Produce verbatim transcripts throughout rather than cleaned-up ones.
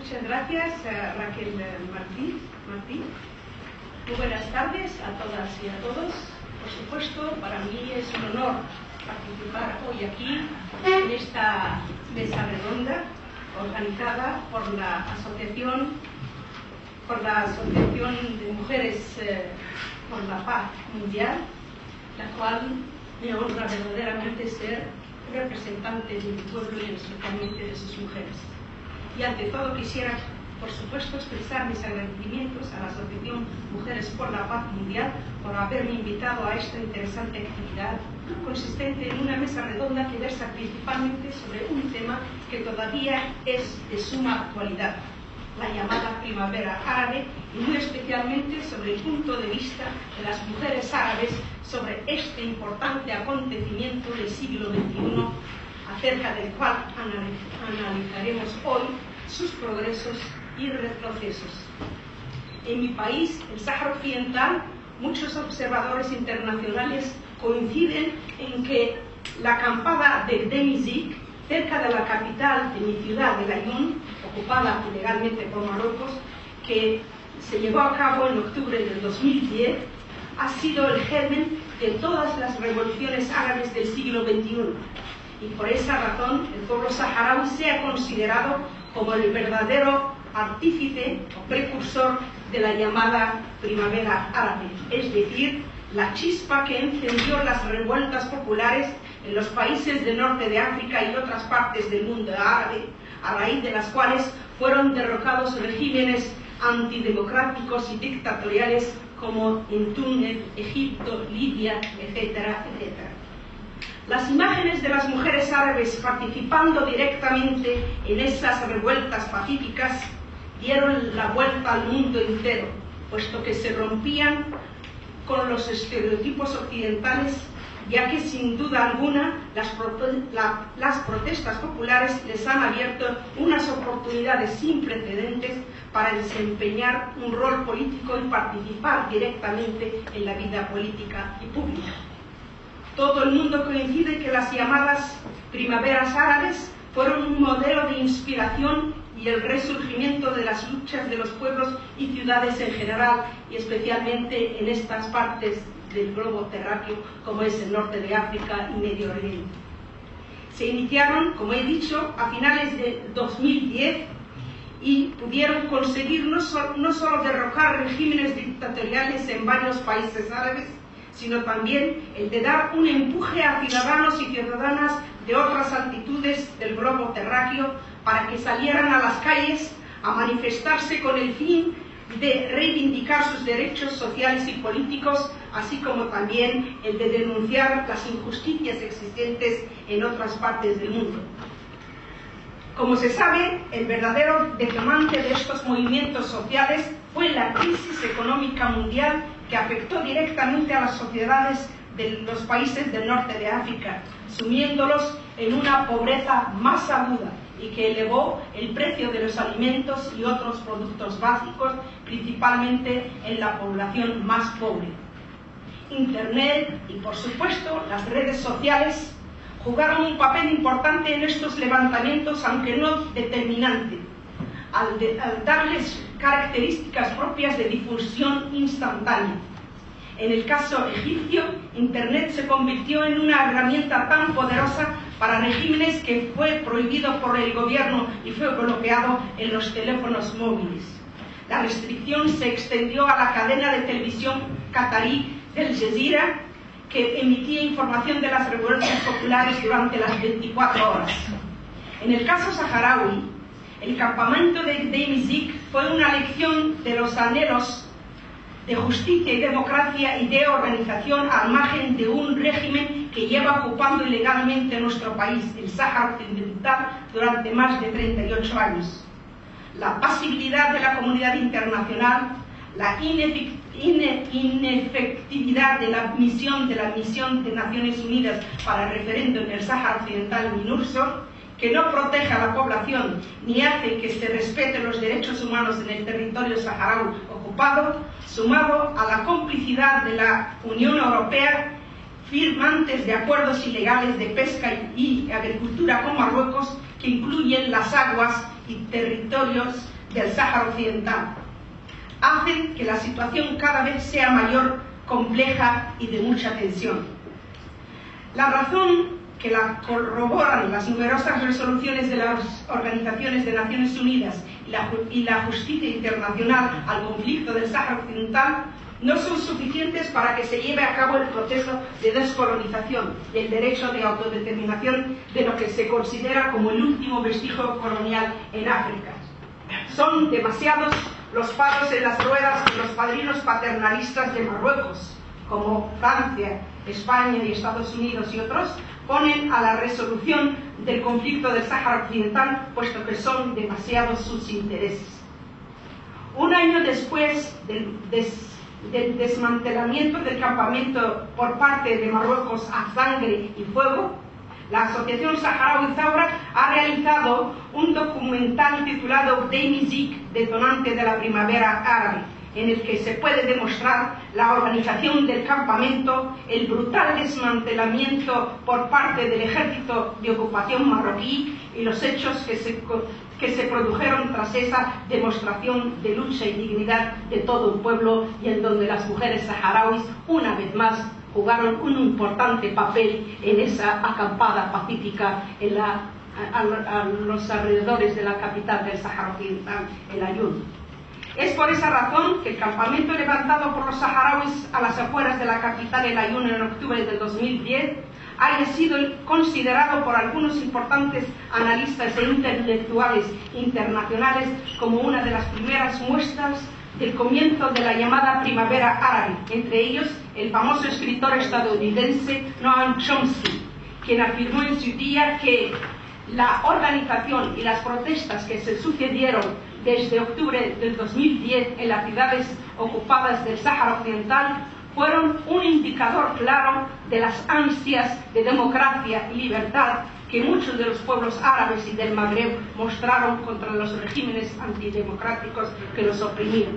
Muchas gracias, uh, Raquel Martín. Martín. Muy buenas tardes a todas y a todos. Por supuesto, para mí es un honor participar hoy aquí en esta mesa redonda organizada por la Asociación, por la Asociación de Mujeres eh, por la Paz Mundial, la cual me honra verdaderamente ser representante de mi pueblo y especialmente de sus mujeres. Y ante todo quisiera, por supuesto, expresar mis agradecimientos a la Asociación Mujeres por la Paz Mundial por haberme invitado a esta interesante actividad consistente en una mesa redonda que versa principalmente sobre un tema que todavía es de suma actualidad, la llamada primavera árabe, y muy especialmente sobre el punto de vista de las mujeres árabes sobre este importante acontecimiento del siglo veintiuno, acerca del cual analizaremos hoy sus progresos y retrocesos. En mi país, el Sáhara Occidental, muchos observadores internacionales coinciden en que la acampada de Demizik, cerca de la capital de mi ciudad de Laayoune, ocupada ilegalmente por Marruecos, que se llevó a cabo en octubre del dos mil diez, ha sido el germen de todas las revoluciones árabes del siglo veintiuno. Y por esa razón el pueblo saharaui se ha considerado como el verdadero artífice o precursor de la llamada primavera árabe, es decir, la chispa que encendió las revueltas populares en los países del norte de África y otras partes del mundo árabe, a raíz de las cuales fueron derrocados regímenes antidemocráticos y dictatoriales como en Túnez, Egipto, Libia, etcétera, etcétera. Las imágenes de las mujeres árabes participando directamente en esas revueltas pacíficas dieron la vuelta al mundo entero, puesto que se rompían con los estereotipos occidentales, ya que sin duda alguna las, prote la, las protestas populares les han abierto unas oportunidades sin precedentes para desempeñar un rol político y participar directamente en la vida política y pública. Todo el mundo coincide que las llamadas primaveras árabes fueron un modelo de inspiración y el resurgimiento de las luchas de los pueblos y ciudades en general, y especialmente en estas partes del globo terráqueo, como es el norte de África y Medio Oriente. Se iniciaron, como he dicho, a finales de dos mil diez y pudieron conseguir no, so no solo derrocar regímenes dictatoriales en varios países árabes, sino también el de dar un empuje a ciudadanos y ciudadanas de otras altitudes del globo terráqueo para que salieran a las calles a manifestarse con el fin de reivindicar sus derechos sociales y políticos, así como también el de denunciar las injusticias existentes en otras partes del mundo. Como se sabe, el verdadero detonante de estos movimientos sociales fue la crisis económica mundial que afectó directamente a las sociedades de los países del norte de África, sumiéndolos en una pobreza más aguda y que elevó el precio de los alimentos y otros productos básicos, principalmente en la población más pobre. Internet y, por supuesto, las redes sociales jugaron un papel importante en estos levantamientos, aunque no determinante, al, de, al darles características propias de difusión instantánea. En el caso egipcio, Internet se convirtió en una herramienta tan poderosa para regímenes que fue prohibido por el gobierno y fue bloqueado en los teléfonos móviles. La restricción se extendió a la cadena de televisión catarí Al Jazeera, que emitía información de las revueltas populares durante las veinticuatro horas. En el caso saharaui, el campamento de Demizik fue una lección de los anhelos de justicia y democracia y de organización al margen de un régimen que lleva ocupando ilegalmente nuestro país, el Sáhara Occidental, durante más de treinta y ocho años. La pasibilidad de la comunidad internacional, la inefectividad de la misión de la misión de Naciones Unidas para el referendo en el Sáhara Occidental, MINURSO, que no protege a la población ni hace que se respeten los derechos humanos en el territorio saharaui ocupado, sumado a la complicidad de la Unión Europea, firmantes de acuerdos ilegales de pesca y agricultura con Marruecos, que incluyen las aguas y territorios del Sáhara Occidental hacen que la situación cada vez sea mayor, compleja y de mucha tensión. La razón que la corroboran las numerosas resoluciones de las Organizaciones de Naciones Unidas y la, y la justicia internacional al conflicto del Sáhara Occidental no son suficientes para que se lleve a cabo el proceso de descolonización y el derecho de autodeterminación de lo que se considera como el último vestigio colonial en África. Son demasiados los palos en las ruedas que los padrinos paternalistas de Marruecos, como Francia, España y Estados Unidos y otros, ponen a la resolución del conflicto del Sáhara Occidental, puesto que son demasiados sus intereses. Un año después del, des, del desmantelamiento del campamento por parte de Marruecos a sangre y fuego, la Asociación Saharaui Thawra ha realizado un documental titulado Demizik, detonante de la primavera árabe, en el que se puede demostrar la organización del campamento, el brutal desmantelamiento por parte del ejército de ocupación marroquí y los hechos que se, que se produjeron tras esa demostración de lucha y dignidad de todo un pueblo, y en donde las mujeres saharauis, una vez más, jugaron un importante papel en esa acampada pacífica en la, a, a, a los alrededores de la capital del Sáhara Occidental, el Aaiún. Es por esa razón que el campamento levantado por los saharauis a las afueras de la capital, el Aaiún, en octubre del dos mil diez, haya sido considerado por algunos importantes analistas e intelectuales internacionales como una de las primeras muestras del comienzo de la llamada primavera árabe, entre ellos el famoso escritor estadounidense Noam Chomsky, quien afirmó en su día que la organización y las protestas que se sucedieron desde octubre del dos mil diez en las ciudades ocupadas del Sáhara Occidental fueron un indicador claro de las ansias de democracia y libertad que muchos de los pueblos árabes y del Magreb mostraron contra los regímenes antidemocráticos que los oprimían.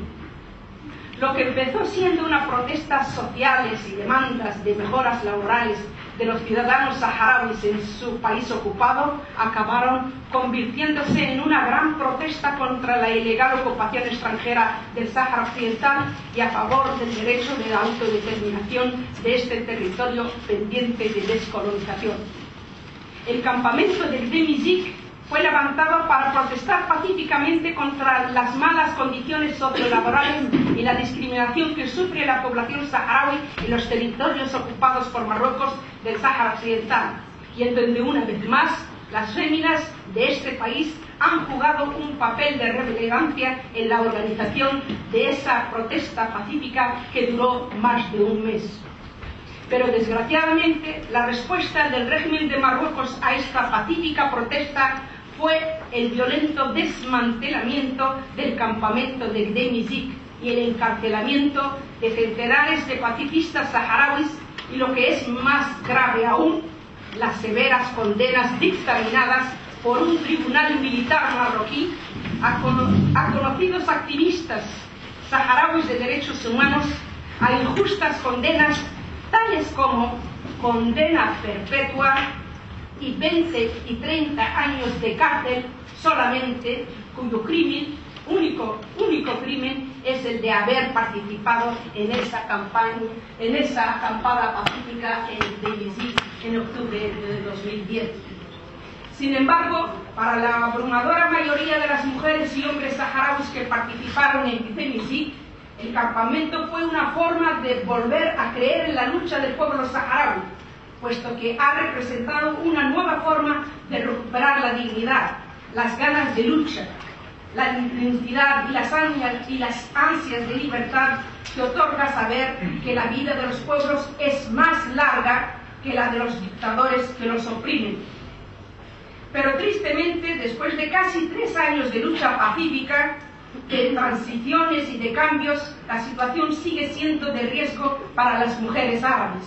Lo que empezó siendo una protesta sociales y demandas de mejoras laborales de los ciudadanos saharauis en su país ocupado acabaron convirtiéndose en una gran protesta contra la ilegal ocupación extranjera del Sáhara Occidental y a favor del derecho de autodeterminación de este territorio pendiente de descolonización. El campamento del Demizik fue levantado para protestar pacíficamente contra las malas condiciones sociolaborales y la discriminación que sufre la población saharaui en los territorios ocupados por Marruecos del Sáhara Occidental, y en donde una vez más las féminas de este país han jugado un papel de relevancia en la organización de esa protesta pacífica que duró más de un mes. Pero desgraciadamente la respuesta del régimen de Marruecos a esta pacífica protesta fue el violento desmantelamiento del campamento de Demizik y el encarcelamiento de centenares de pacifistas saharauis, y lo que es más grave aún, las severas condenas dictaminadas por un tribunal militar marroquí a, con a conocidos activistas saharauis de derechos humanos a injustas condenas tales como condena perpetua y veinte y treinta años de cárcel solamente, cuyo crimen, único, único crimen, es el de haber participado en esa campaña, en esa acampada pacífica en Demizik en octubre de dos mil diez. Sin embargo, para la abrumadora mayoría de las mujeres y hombres saharauis que participaron en Demizik, el campamento fue una forma de volver a creer en la lucha del pueblo saharaui, puesto que ha representado una nueva forma de recuperar la dignidad, las ganas de lucha, la identidad y las ansias, y las ansias de libertad que otorga saber que la vida de los pueblos es más larga que la de los dictadores que los oprimen. Pero tristemente, después de casi tres años de lucha pacífica, de transiciones y de cambios, la situación sigue siendo de riesgo para las mujeres árabes.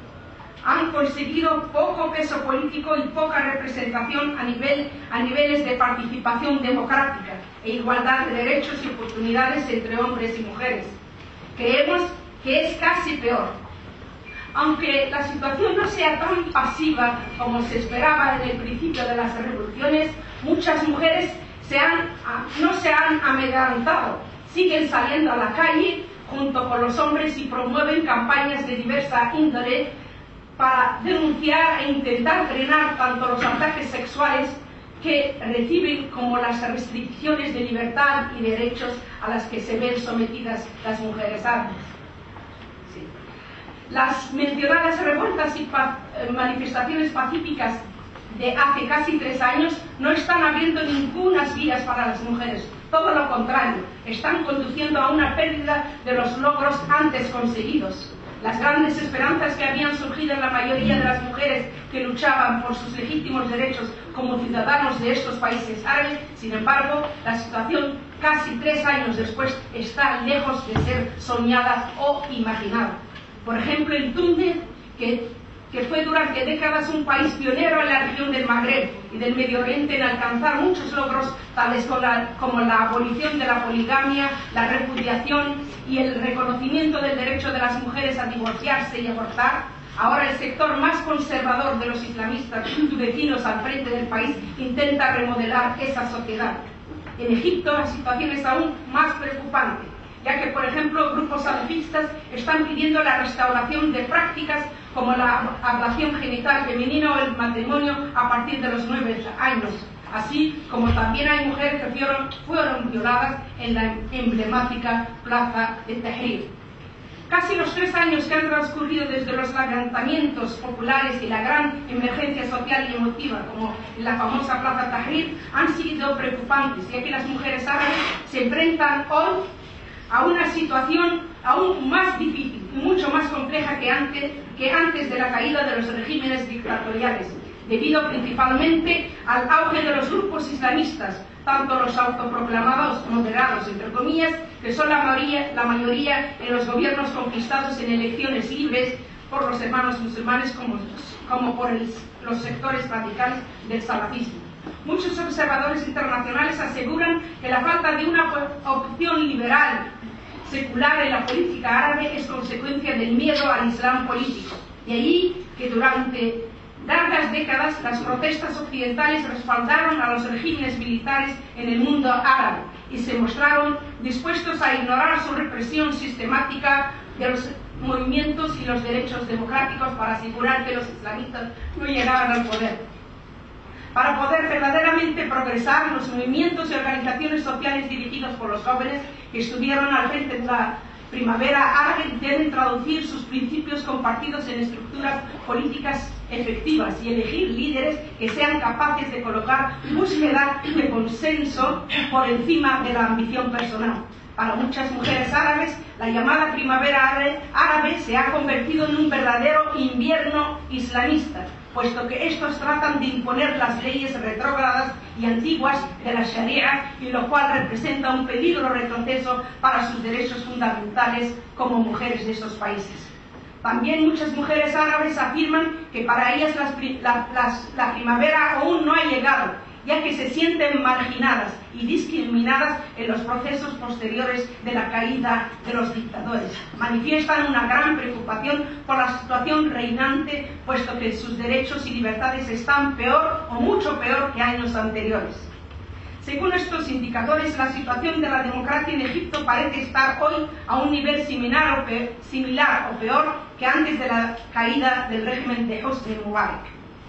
Han conseguido poco peso político y poca representación a, nivel, a niveles de participación democrática e igualdad de derechos y oportunidades entre hombres y mujeres. Creemos que es casi peor. Aunque la situación no sea tan pasiva como se esperaba en el principio de las revoluciones, muchas mujeres se han, no se han amedrentado, siguen saliendo a la calle junto con los hombres y promueven campañas de diversa índole para denunciar e intentar frenar tanto los ataques sexuales que reciben como las restricciones de libertad y derechos a las que se ven sometidas las mujeres árabes. Sí. Las mencionadas revueltas y pa manifestaciones pacíficas de hace casi tres años no están abriendo ninguna vías para las mujeres, todo lo contrario, están conduciendo a una pérdida de los logros antes conseguidos. Las grandes esperanzas que habían surgido en la mayoría de las mujeres que luchaban por sus legítimos derechos como ciudadanos de estos países árabes, sin embargo, la situación casi tres años después está lejos de ser soñada o imaginada. Por ejemplo, en Túnez, que, que fue durante décadas un país pionero en la región del Magreb y del Medio Oriente en alcanzar muchos logros, tales como la, como la abolición de la poligamia, la repudiación y el reconocimiento del derecho de las mujeres a divorciarse y abortar, ahora el sector más conservador de los islamistas vecinos al frente del país intenta remodelar esa sociedad. En Egipto la situación es aún más preocupante, ya que, por ejemplo, grupos salafistas están pidiendo la restauración de prácticas como la ablación genital femenina o el matrimonio a partir de los nueve años, así como también hay mujeres que fueron, fueron violadas en la emblemática plaza de Tahrir. Casi los tres años que han transcurrido desde los levantamientos populares y la gran emergencia social y emotiva, como en la famosa plaza Tahrir, han sido preocupantes, ya que las mujeres árabes se enfrentan hoy a una situación aún más difícil y mucho más compleja que antes, que antes de la caída de los regímenes dictatoriales, debido principalmente al auge de los grupos islamistas, tanto los autoproclamados moderados, entre comillas, que son la mayoría, la mayoría en los gobiernos conquistados en elecciones libres por los hermanos musulmanes, como, como por el, los sectores radicales del salafismo. Muchos observadores internacionales aseguran que la falta de una opción liberal secular en la política árabe es consecuencia del miedo al islam político. De allí que durante largas décadas las protestas occidentales respaldaron a los regímenes militares en el mundo árabe y se mostraron dispuestos a ignorar su represión sistemática de los movimientos y los derechos democráticos para asegurar que los islamistas no llegaran al poder. Para poder verdaderamente progresar, los movimientos y organizaciones sociales dirigidos por los jóvenes que estuvieron al frente de la primavera árabe deben traducir sus principios compartidos en estructuras políticas efectivas y elegir líderes que sean capaces de colocar búsqueda de consenso por encima de la ambición personal. Para muchas mujeres árabes, la llamada primavera árabe se ha convertido en un verdadero invierno islamista, puesto que estos tratan de imponer las leyes retrógradas y antiguas de la Sharia, y lo cual representa un peligro retroceso para sus derechos fundamentales como mujeres de esos países. También muchas mujeres árabes afirman que para ellas las, la, las, la primavera aún no ha llegado, ya que se sienten marginadas y discriminadas en los procesos posteriores de la caída de los dictadores. Manifiestan una gran preocupación por la situación reinante, puesto que sus derechos y libertades están peor o mucho peor que años anteriores. Según estos indicadores, la situación de la democracia en Egipto parece estar hoy a un nivel similar o peor, similar o peor que antes de la caída del régimen de Hosni Mubarak.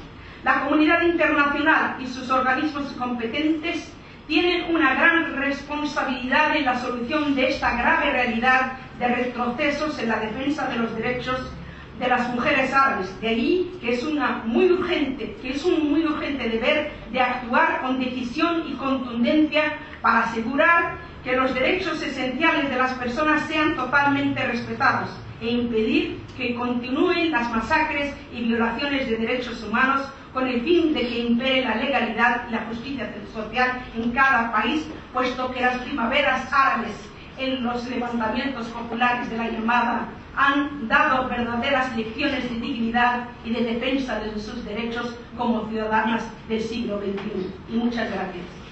La comunidad internacional y sus organismos competentes tienen una gran responsabilidad en la solución de esta grave realidad de retrocesos en la defensa de los derechos de las mujeres árabes. De allí que es una muy urgente, que es un muy urgente deber de actuar con decisión y contundencia para asegurar que los derechos esenciales de las personas sean totalmente respetados e impedir que continúen las masacres y violaciones de derechos humanos, con el fin de que impere la legalidad y la justicia social en cada país, puesto que las primaveras árabes en los levantamientos populares de la llamada han dado verdaderas lecciones de dignidad y de defensa de sus derechos como ciudadanas del siglo veintiuno. Y muchas gracias.